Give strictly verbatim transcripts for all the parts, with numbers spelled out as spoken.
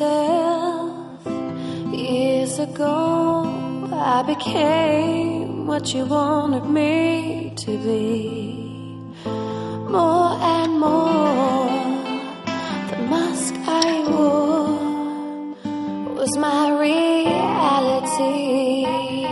myself. Years ago, I became what you wanted me to be. More and more, the mask I wore was my reality.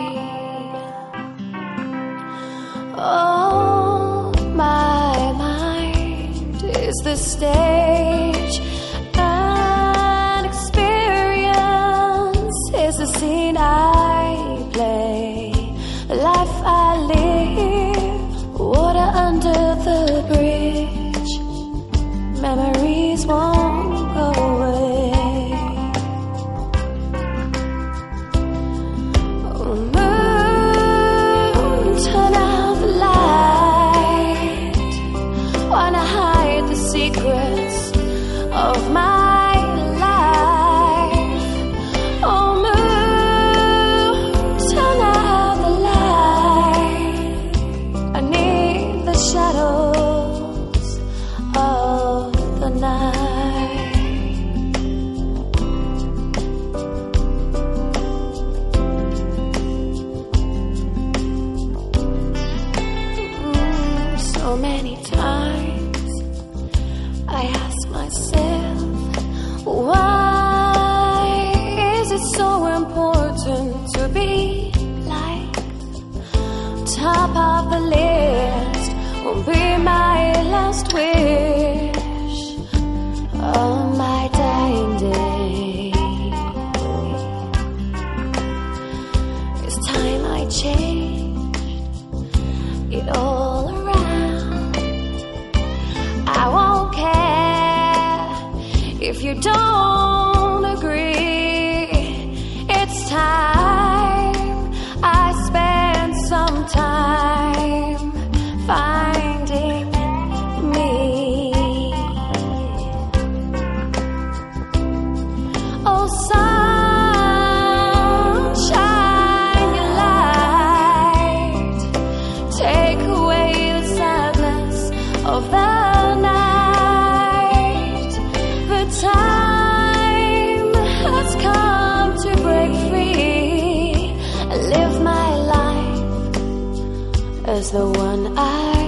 Oh, my mind is the stage, an experience is the scene I play, a life I live, water under the bridge, memories won't go away. Oh, moon, turn out the light, wanna hide the secrets of my life. Oh, moon, turn out the light, I need the shadows of the night. Mm, so many times I ask myself, why is it so important to be liked? Top of the list will be my last wish on my dying day. It's time I changed it all around. I won't care if you don't agree. It's time I spend some time finding me. Oh, sunshine, your light, take away the sadness of the night. The time has come to break free and live my life as the one I